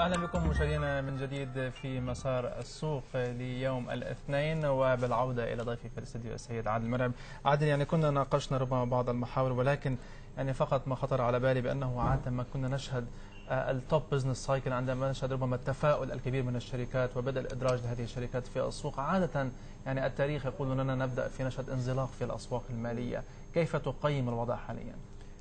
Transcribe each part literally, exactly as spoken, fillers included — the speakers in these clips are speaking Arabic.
أهلا بكم مشاهدينا من جديد في مسار السوق ليوم الاثنين، وبالعودة إلى ضيفي في الاستديو السيد عادل مرعب. عادل، يعني كنا ناقشنا ربما بعض المحاور، ولكن يعني فقط ما خطر على بالي بأنه عادة ما كنا نشهد التوب بزنس سايكل، عندما نشهد ربما التفاؤل الكبير من الشركات وبدء الإدراج لهذه الشركات في السوق، عادة يعني التاريخ يقول لنا نبدأ في نشهد انزلاق في الأسواق المالية. كيف تقيم الوضع حاليا؟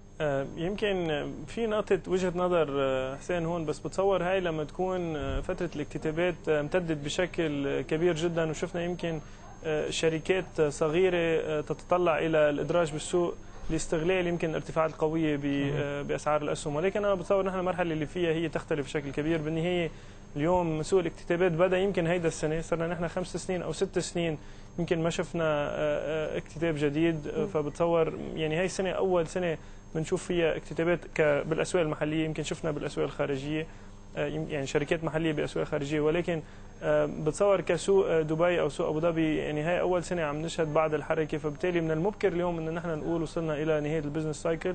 يمكن في نقطة وجهة نظر حسين هون، بس بتصور هاي لما تكون فترة الاكتتابات امتدت بشكل كبير جدا، وشفنا يمكن شركات صغيرة تتطلع إلى الإدراج بالسوق لاستغلال يمكن الارتفاعات القوية بأسعار الأسهم. ولكن أنا بتصور نحن المرحلة اللي فيها هي تختلف بشكل كبير. بالنهاية اليوم سوق الاكتتابات بدأ يمكن هيدا السنة، صرنا نحن خمس سنين أو ست سنين يمكن ما شفنا اكتتاب جديد. فبتصور يعني هاي السنة أول سنة بنشوف فيها اكتتابات بالاسواق المحليه. يمكن شفنا بالاسواق الخارجيه يعني شركات محليه باسواق خارجيه، ولكن بتصور كسوق دبي او سوق ابو ظبي يعني هاي اول سنه عم نشهد بعض الحركه. فبالتالي من المبكر اليوم ان نحن نقول وصلنا الى نهايه البزنس سايكل.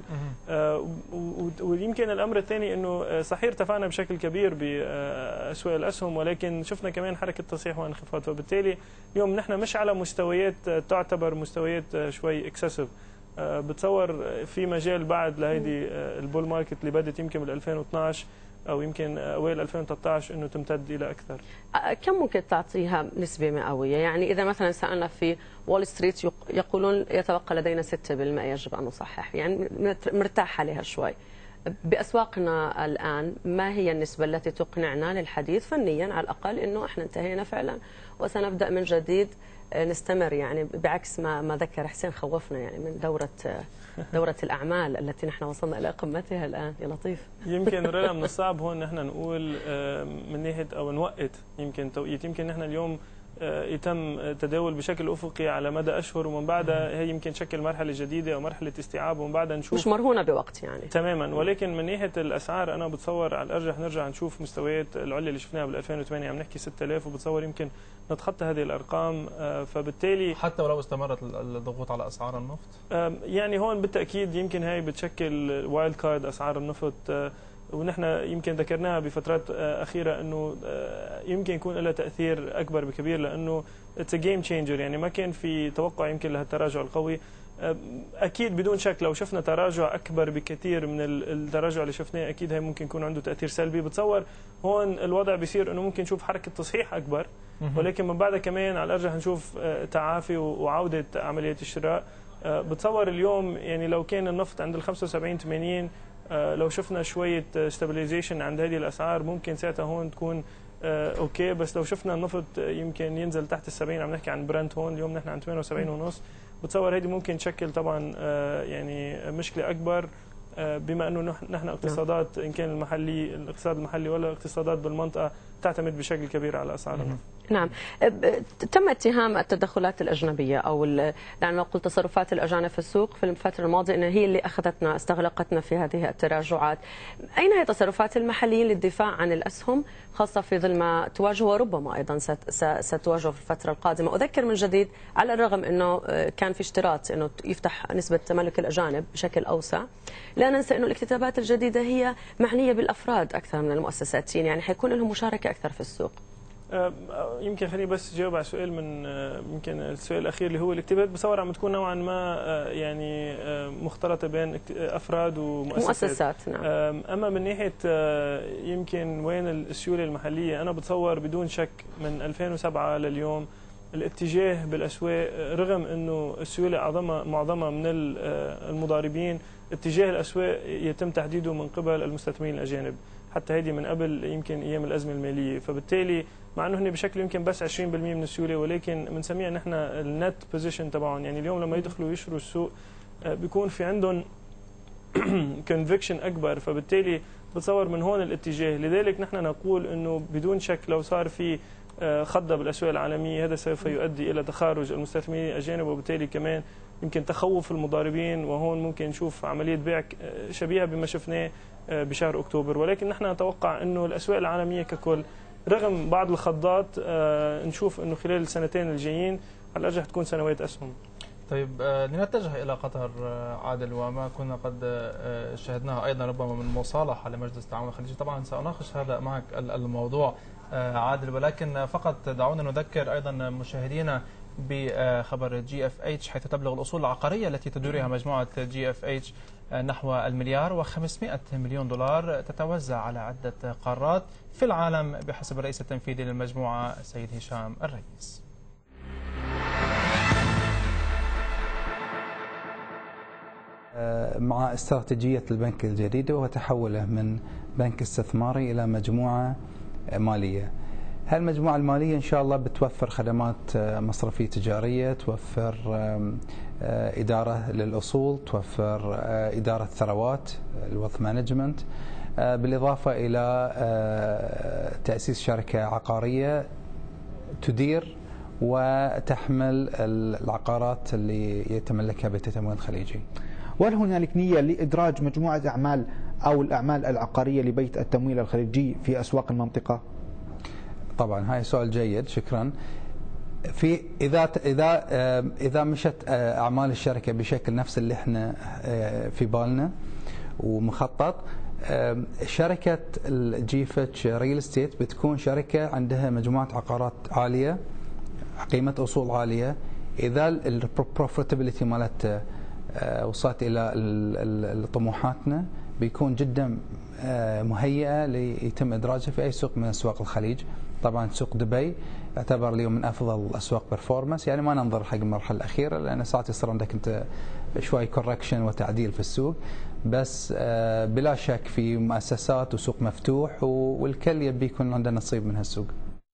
ويمكن الامر الثاني انه صحيح ارتفعنا بشكل كبير باسواق الاسهم، ولكن شفنا كمان حركه تصحيح وانخفاض. فبالتالي اليوم نحن مش على مستويات تعتبر مستويات شوي اكسسيف. بتصور في مجال بعد لهيدي البول ماركت اللي بدت يمكن بال ألفين واثنعش او يمكن اوائل ألفين وثلاثة عشر انه تمتد الى اكثر. كم ممكن تعطيها نسبه مئويه؟ يعني اذا مثلا سالنا في وول ستريت يقولون يتبقى لدينا ستة بالمئة يجب ان نصحح، يعني مرتاح عليها شوي. باسواقنا الان ما هي النسبه التي تقنعنا للحديث فنيا على الاقل انه احنا انتهينا فعلا وسنبدا من جديد نستمر، يعني بعكس ما ما ذكر حسين خوفنا يعني من دوره دوره الاعمال التي نحن وصلنا الى قمتها الان. يا لطيف. يمكن رنا من الصعب هون نحن نقول من ناحيه او نوقت يمكن توقيت. يمكن نحن اليوم يتم تداول بشكل افقي على مدى اشهر، ومن بعدها هي يمكن شكل مرحله جديده او مرحله استيعاب، ومن بعدها نشوف مش مرهونه بوقت يعني تماما. ولكن من ناحيه الاسعار انا بتصور على الارجح نرجع نشوف مستويات العليا اللي شفناها بال ألفين وثمانية، عم نحكي ستة آلاف، وبتصور يمكن نتخطى هذه الارقام. فبالتالي حتى ولو استمرت الضغوط على اسعار النفط، يعني هون بالتاكيد يمكن هي بتشكل وايلد كارد اسعار النفط، ونحن يمكن ذكرناها بفترات اخيره انه يمكن يكون لها تاثير اكبر بكبير، لانه اتس جيم تشينجر. يعني ما كان في توقع يمكن لهالتراجع القوي. اكيد بدون شك لو شفنا تراجع اكبر بكثير من التراجع اللي شفناه اكيد هي ممكن يكون عنده تاثير سلبي. بتصور هون الوضع بيصير انه ممكن نشوف حركه تصحيح اكبر، ولكن من بعدها كمان على الارجح نشوف تعافي وعوده عمليه الشراء. بتصور اليوم يعني لو كان النفط عند ال خمسة وسبعين ثمانين، لو شفنا شويه ستابلايزيشن عند هذه الاسعار ممكن ساعتها هون تكون اوكي. بس لو شفنا النفط يمكن ينزل تحت ال سبعين، عم نحكي عن برنت هون اليوم نحن عن ثمانية وسبعين ونص، بتصور هذه ممكن تشكل طبعا يعني مشكله اكبر، بما انه نحن اقتصادات ان كان المحلي الاقتصاد المحلي ولا الاقتصادات بالمنطقه تعتمد بشكل كبير على اسعار النفط. نعم. تم اتهام التدخلات الاجنبيه او يعني نقول تصرفات الاجانب في السوق في الفتره الماضيه انها هي اللي اخذتنا استغلقتنا في هذه التراجعات. اين هي تصرفات المحليين للدفاع عن الاسهم خاصه في ظل ما تواجه وربما ايضا ستواجه في الفتره القادمه؟ اذكر من جديد على الرغم انه كان في اشتراط انه يفتح نسبه تملك الاجانب بشكل اوسع، لا ننسى انه الاكتتابات الجديده هي معنيه بالافراد اكثر من المؤسسات، يعني حيكون لهم مشاركه اكثر في السوق. يمكن خليني بس جاوب على سؤال من يمكن السؤال الاخير اللي هو الاكتتابات. بصور عم تكون نوعا ما يعني مختلطه بين افراد ومؤسسات. مؤسسات نعم. اما من ناحيه يمكن وين السيوله المحليه، انا بتصور بدون شك من ألفين وسبعة لليوم الاتجاه بالاسواق، رغم انه السيوله معظمها معظمها من المضاربين، اتجاه الاسواق يتم تحديده من قبل المستثمرين الاجانب، حتى هيدي من قبل يمكن ايام الازمه الماليه. فبالتالي مع انه هن بشكل يمكن بس عشرين بالمئة من السيوله، ولكن بنسميها نحن النت بوزيشن تبعهم. يعني اليوم لما يدخلوا يشروا السوق بيكون في عندهم كونفكشن اكبر، فبالتالي بتصور من هون الاتجاه. لذلك نحن نقول انه بدون شك لو صار في خضه بالاسواق العالميه هذا سوف يؤدي الى تخارج المستثمرين الاجانب، وبالتالي كمان يمكن تخوف المضاربين، وهون ممكن نشوف عمليه بيع شبيهه بما شفناه بشهر اكتوبر. ولكن نحن نتوقع انه الاسواق العالميه ككل رغم بعض الخضات نشوف انه خلال السنتين الجايين على الارجح تكون سنوات اسهم. طيب لنتجه إلى قطر عادل، وما كنا قد شاهدناها أيضا ربما من مصالحة لمجلس التعاون الخليجي. طبعا سأناقش هذا معك الموضوع عادل، ولكن فقط دعونا نذكر أيضا مشاهدينا بخبر جي اف اتش، حيث تبلغ الأصول العقارية التي تديرها مجموعة جي اف اتش نحو المليار وخمسمائة مليون دولار، تتوزع على عدة قارات في العالم بحسب الرئيس التنفيذي للمجموعة السيد هشام الرئيس. مع استراتيجية البنك الجديدة وتحوله من بنك استثماري إلى مجموعة مالية. هالمجموعة المالية إن شاء الله بتوفر خدمات مصرفية تجارية، توفر إدارة للأصول، توفر إدارة ثروات الويلث مانجمنت، بالإضافة إلى تأسيس شركة عقارية تدير وتحمل العقارات اللي يتملكها بيت التموين الخليجي. وهل هنالك نية لإدراج مجموعة أعمال أو الأعمال العقارية لبيت التمويل الخليجي في أسواق المنطقة؟ طبعا هاي سؤال جيد، شكرا. في إذا إذا إذا مشت أعمال الشركة بشكل نفس اللي احنا في بالنا ومخطط، شركة الجي فتش ريل استيت بتكون شركة عندها مجموعة عقارات عالية، قيمة أصول عالية. إذا البروفيتابيلتي مالتها وصلت إلى طموحاتنا بيكون جدا مهيئة ليتم إدراجها في أي سوق من أسواق الخليج. طبعا سوق دبي يعتبر اليوم من أفضل الأسواق برفورمانس، يعني ما ننظر حق المرحلة الأخيرة لأن ساعات يصير عندك أنت شوي كوركشن وتعديل في السوق، بس بلا شك في مؤسسات وسوق مفتوح والكل يبي يكون عنده نصيب من هالسوق.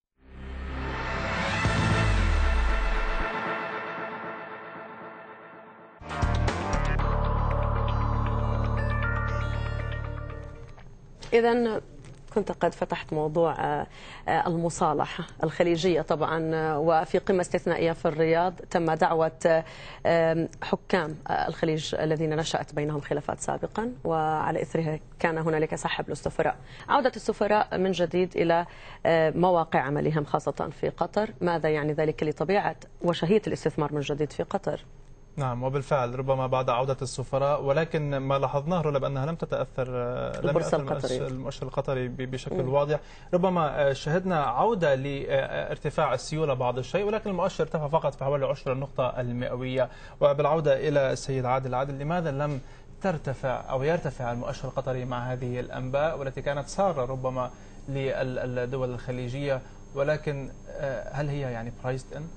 إذا كنت قد فتحت موضوع المصالحة الخليجية طبعا، وفي قمة استثنائية في الرياض تم دعوة حكام الخليج الذين نشأت بينهم خلافات سابقا، وعلى إثرها كان هنالك سحب للسفراء. عودة السفراء من جديد إلى مواقع عملهم خاصة في قطر، ماذا يعني ذلك لطبيعة وشهية الاستثمار من جديد في قطر؟ نعم، وبالفعل ربما بعد عودة السفراء، ولكن ما لاحظناه رولة بأنها لم تتأثر لم يأثر المؤشر القطري بشكل م. واضح. ربما شهدنا عودة لارتفاع السيولة بعض الشيء، ولكن المؤشر ارتفع فقط في حوالي عشرة النقطة المئوية. وبالعودة إلى السيد عادل عادل، لماذا لم ترتفع أو يرتفع المؤشر القطري مع هذه الأنباء والتي كانت سارة ربما للدول الخليجية، ولكن هل هي يعني برايسد إن؟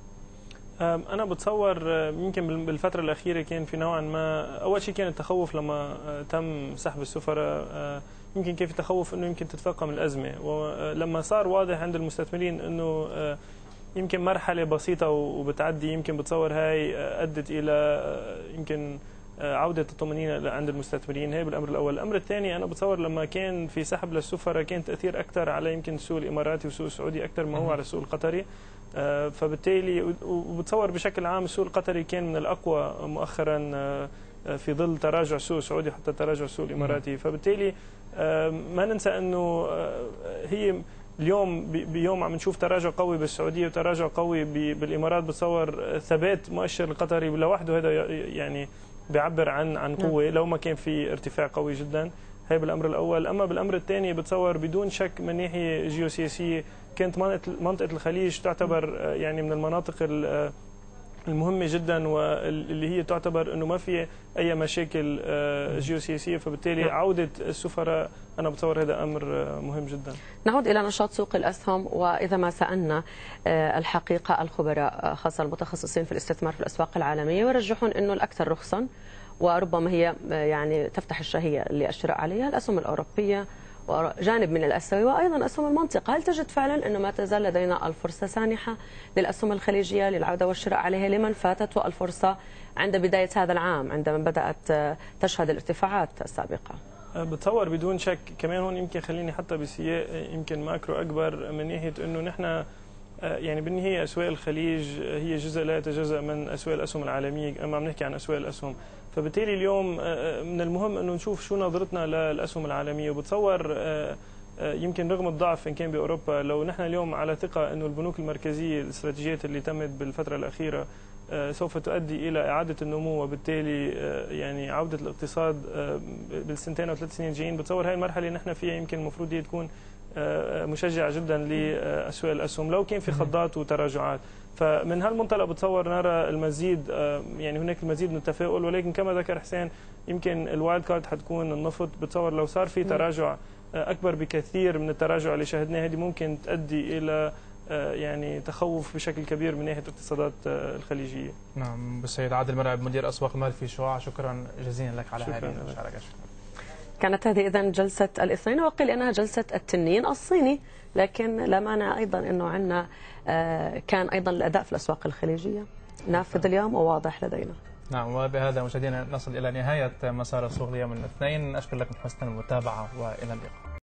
أنا بتصور يمكن بالفترة الأخيرة كان في نوعا ما، أول شيء كان التخوف لما تم سحب السفراء، يمكن كان في تخوف أنه يمكن تتفاقم الأزمة، ولما صار واضح عند المستثمرين أنه يمكن مرحلة بسيطة وبتعدي، يمكن بتصور هاي أدت إلى يمكن عودة الطمأنينة عند المستثمرين. هي بالأمر الأول. الأمر الثاني أنا بتصور لما كان في سحب للسفراء كان تأثير أكثر على يمكن السوق الإماراتي والسوق السعودي أكثر ما هو على السوق القطري، فبالتالي وبتصور بشكل عام السوق القطري كان من الأقوى مؤخرا في ظل تراجع السوق السعودي حتى تراجع السوق الإماراتي. فبالتالي ما ننسى أنه هي اليوم بيوم عم نشوف تراجع قوي بالسعودية وتراجع قوي بالإمارات، بتصور ثبات مؤشر القطري لوحده هذا يعني بيعبر عن عن قوة لو ما كان في ارتفاع قوي جدا. هي بالأمر الأول. أما بالأمر الثاني بتصور بدون شك من ناحية جيوسياسية كانت منطقة الخليج تعتبر يعني من المناطق المهمة جدا واللي هي تعتبر أنه ما في أي مشاكل جيوسياسية، فبالتالي عودة السفراء أنا بتصور هذا أمر مهم جدا. نعود إلى نشاط سوق الأسهم، وإذا ما سألنا الحقيقة الخبراء خاصة المتخصصين في الاستثمار في الأسواق العالمية يرجحون أنه الأكثر رخصا وربما هي يعني تفتح الشهية للشراء عليها الأسهم الأوروبية وجانب من الأسيوي وأيضا أسهم المنطقة. هل تجد فعلا أنه ما تزال لدينا الفرصة سانحة للأسهم الخليجية للعودة والشراء عليها لمن فاتت الفرصة عند بداية هذا العام عندما بدأت تشهد الارتفاعات السابقة؟ بتصور بدون شك. كمان هون يمكن خليني حتى بسياق يمكن ماكرو أكبر من ناحية أنه نحن يعني بالنهاية أسواق الخليج هي جزء لا يتجزأ من أسواق الأسهم العالمية، أما عم نحكي عن أسواق الأسهم، فبالتالي اليوم من المهم أنه نشوف شو نظرتنا للأسهم العالمية. وبتصور يمكن رغم الضعف إن كان بأوروبا، لو نحن اليوم على ثقة أنه البنوك المركزية الاستراتيجيات اللي تمت بالفترة الأخيرة سوف تؤدي إلى إعادة النمو وبالتالي يعني عودة الاقتصاد بالسنتين أو ثلاث سنين الجايين. بتصور هاي المرحلة اللي نحن فيها يمكن المفروض هي تكون مشجعة جدا لأسواق الأسهم لو كان في خضات وتراجعات. فمن هالمنطلق بتصور نرى المزيد، يعني هناك المزيد من التفاؤل، ولكن كما ذكر حسين يمكن الوايلد كارد حتكون النفط. بتصور لو صار في تراجع أكبر بكثير من التراجع اللي شاهدناه هذه ممكن تؤدي إلى يعني تخوف بشكل كبير من ناحية الاقتصادات الخليجية. نعم. بالسيد عادل مرعب مدير أسواق المال في شعاع، شكرا جزيلا لك على هذه المشاركة. كانت هذه إذن جلسة الاثنين، وقيل أنها جلسة التنين الصيني، لكن لا مانع أيضا أنه عندنا كان أيضا الأداء في الأسواق الخليجية نافذ اليوم وواضح لدينا. نعم. وبهذا مشاهدينا نصل إلى نهاية مسار السوق اليوم الاثنين. أشكر لكم حسن المتابعة وإلى اللقاء.